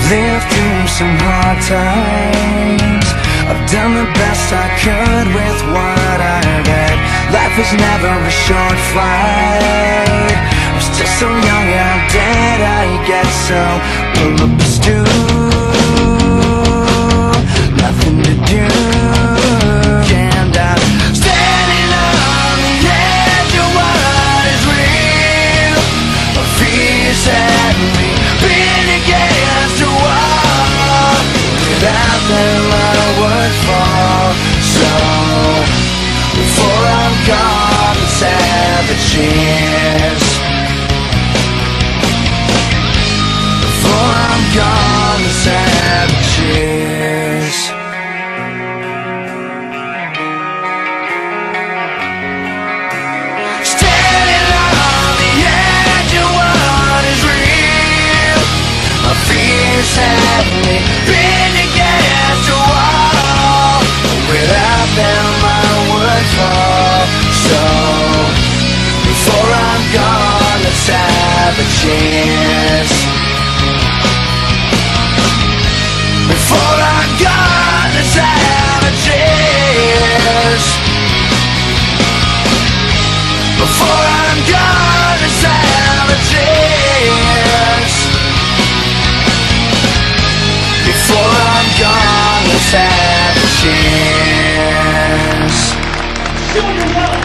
lived through some hard times. I've done the best I could with what I've had. Life is never a short flight. I'm still so young, how did I get so pull up a stool, nothing to do, and I'm standing on the edge of what is real. My fears have me been against a wall. Without them I would fall. So before I'm gone, let's have a chance. Before I'm gone, let's have a chance. Standing on the edge of what is real. My fears have me been against a wall. Without them I would fall. So before I'm gone, let's have a chance. Before I'm gone, let's have a chance. Before I'm gone, let's have a chance. Before I'm gone, let's have a chance.